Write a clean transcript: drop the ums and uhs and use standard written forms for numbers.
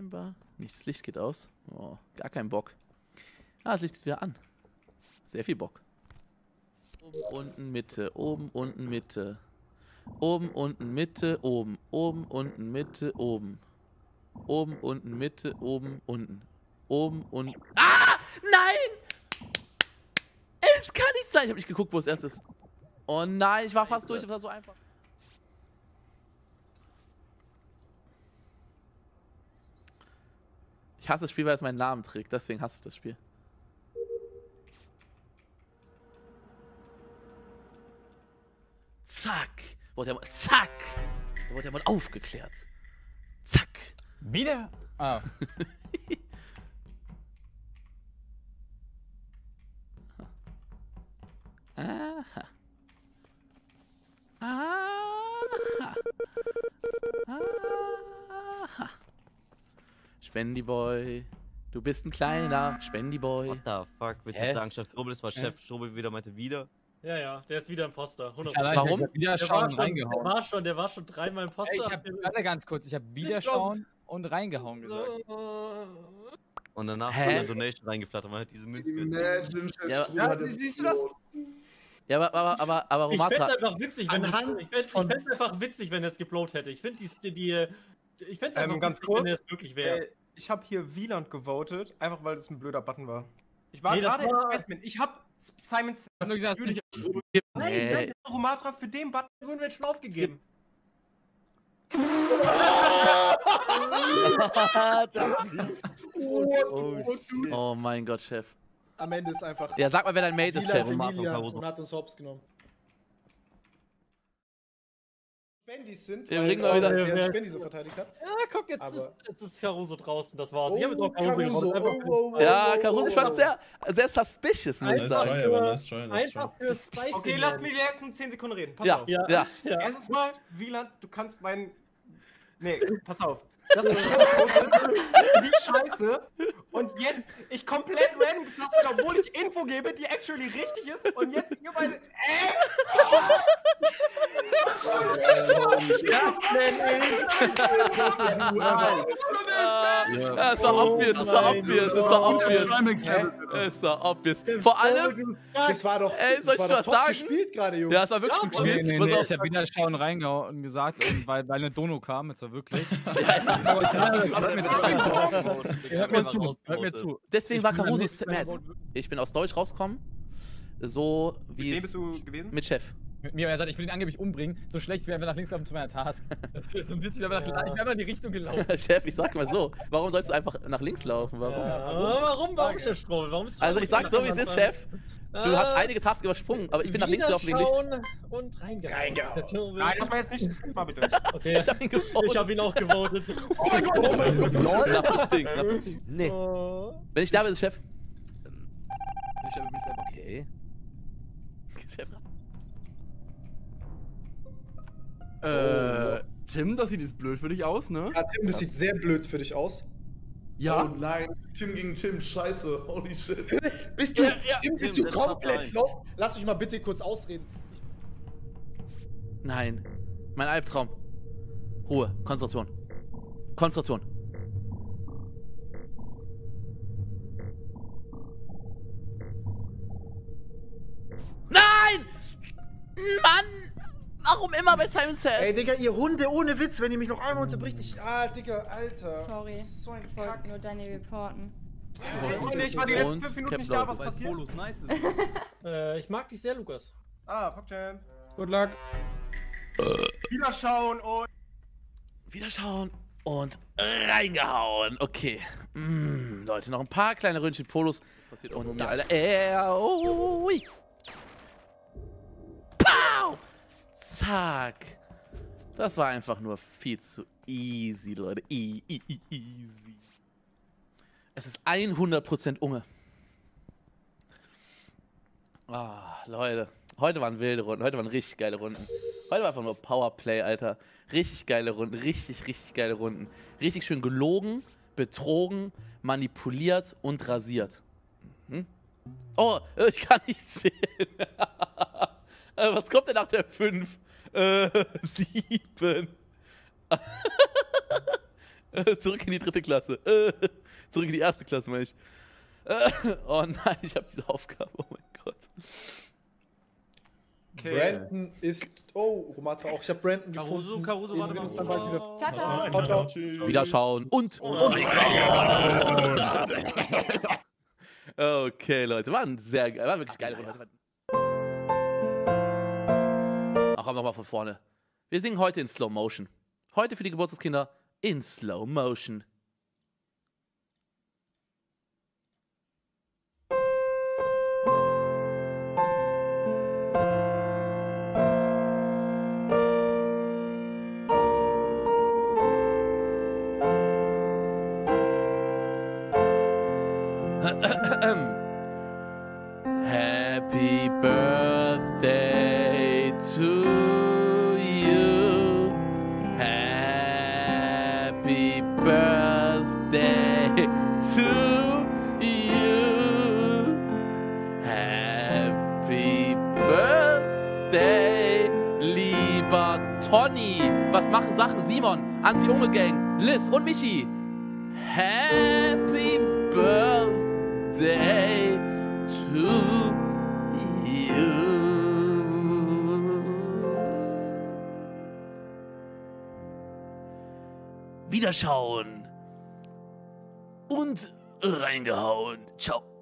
scheinbar. Nicht, das Licht geht aus. Oh, gar kein Bock. Ah, das Licht ist wieder an. Sehr viel Bock. Oben, unten, Mitte. Oben, unten, Mitte. Oben, unten, Mitte, oben. Oben, unten, Mitte, oben. Oben, unten, Mitte, oben, unten. Oben, unten. Ah! Nein! Es kann nicht sein. Ich habe nicht geguckt, wo es erst ist. Oh nein, ich war fast durch. Das war so einfach. Ich hasse das Spiel, weil es meinen Namen trägt. Deswegen hasse ich das Spiel. Zack. Zack. Da wurde ja mal aufgeklärt. Zack. Wieder? Ah. Aha. Aha. Aha. Spendiboy. Du bist ein kleiner Spendiboy. What the fuck? Willst du jetzt sagen, Chef Strobel, das war Chef Strobel wieder meinte wieder? Ja, der ist wieder Imposter. 100%. Warum? Ich hab Wiederschauen und reingehauen. Der war schon dreimal Imposter. Ey, warte ganz kurz, ich habe Wiederschauen und reingehauen gesagt. Und danach Hä? hat er Donation reingeflattert, man hat diese Münze Imagine, Chef Ja, Strobel hat siehst du das? Ja, aber Ich fänd's Romatra. einfach witzig, wenn einfach witzig, wenn er es geblowt hätte. Ich finde ich fänd's einfach ganz witzig, wenn kurz, es wirklich wäre. ich habe hier Wieland gewotet, einfach weil das ein blöder Button war. Ich war Nee, das gerade im war- Investment. Ich habe Simon Ich hab nur gesagt, Nein, Nee. ich hab Romatra für den Button grünen Menschen aufgegeben. Oh mein Gott, Chef. Am Ende ist einfach Ja, sag mal, wer dein Mate ist, Chef. Familia und hat uns hops genommen. Spendis sind, Wir weil bringen mal wieder- der Spendi so verteidigt hat. Ja, guck, jetzt Aber- ist Caruso draußen, das war's. Ich hab jetzt auch Caruso Caruso. gewonnen. Ja, Caruso, ich fand es sehr suspicious, muss ich Nice sagen. try. aber nice try, nice Einfach für Spicy. Okay, lass mich jetzt in 10 Sekunden reden. Pass Ja, auf. ja. Erstens mal, Wieland, du kannst meinen. Nee, pass auf. Das ist die Scheiße. Und jetzt ich komplett random gesagt habe, obwohl ich Info gebe, die actually richtig ist. Und jetzt ihr meine. Ja, es war obvious, es war obvious, es war obvious. Es war obvious. Vor allem, Das war doch, Ey, soll ich das war was doch top sagen? gespielt gerade, Jungs. ja, es war wirklich gut gespielt. Nee, Pass auf. ich hab Wiederschauen reingehauen und gesagt, weil eine Dono kam, jetzt war wirklich. Hört mir zu. Deswegen war Caruso mad. Ich bin aus Deutsch rausgekommen, so wie Wem es bist du gewesen? mit Chef. Mit mir, er sagt, ich will ihn angeblich umbringen. So schlecht wäre, wenn wir nach links laufen zu meiner Task. Das wäre so witzig, wenn wir nach links. Ich wäre mal in die Richtung gelaufen. Chef, ich sag mal so, warum sollst du einfach nach links laufen? Warum? Warum, Chef Strobel? Warum bist du Also ich sag so, wie es ist, Chef. Du hast einige Tasks übersprungen, aber ich bin nach links gelaufen wegen Licht. Und reingehauen. Nein, das war jetzt nicht. Skip mal bitte. Okay, Ich hab ihn gewotet. ich hab ihn auch gewotet. Oh mein Gott, oh mein Gott. Nach das Ding, nach das Ding. Nee. Wenn ich da bin, ist Chef. Okay. Chef. Tim, das sieht jetzt blöd für dich aus, ne? Ja, Tim, das sieht sehr blöd für dich aus. Ja. Oh nein, Tim gegen Tim, scheiße, holy shit. Bist du, Tim, bist du Tim, das macht komplett rein. lost? Lass mich mal bitte kurz ausreden. Nein. Mein Albtraum. Ruhe. Konzentration. Konzentration. Nein! Mann! Warum immer bei Simon Says? Ey, Digga, ihr Hunde, ohne Witz, wenn ihr mich noch einmal unterbricht, ich. Ah, Digga, Alter. Sorry. Das ist so ein Ich wollte Kack. nur deine reporten. Freunde, ich war die letzten 5 Minuten nicht da, was passiert? Polos nice ist. Ich mag dich sehr, Lukas. PogChamp. Good luck. Wiederschauen und. Wiederschauen und reingehauen. Okay. Leute, noch ein paar kleine Ründchen Polos. Was passiert unten mir, Alter? Ui. Pow! Zack. Das war einfach nur viel zu easy, Leute. Easy. Es ist 100% Unge. Ah, Leute. Heute waren wilde Runden. Heute waren richtig geile Runden. Heute war einfach nur Powerplay, Alter. Richtig geile Runden. Richtig geile Runden. Richtig schön gelogen, betrogen, manipuliert und rasiert. Oh, ich kann nicht sehen. Was kommt denn nach der 5? 7. Zurück in die 3. Klasse. Zurück in die 1. Klasse, meine ich. Oh nein, ich habe diese Aufgabe. Oh mein Gott. Okay. Brandon ist. Oh, Romatra auch. Ich habe Brandon gefunden. Caruso, warte Wir mal. uns dann bald wieder. Ciao, ciao. Ciao, ciao. Wiederschauen und. Okay, Leute, war wirklich geil. Ach, komm nochmal von vorne. Wir singen heute in Slow Motion. Heute für die Geburtstagskinder in Slow Motion. Happy birthday to you. Happy birthday to you. Happy birthday, lieber Tony. Was machen Sachen? Simon, Anti-Unge-Gang, Liz und Michi. Happy birthday to you. Wiederschauen und reingehauen. Ciao.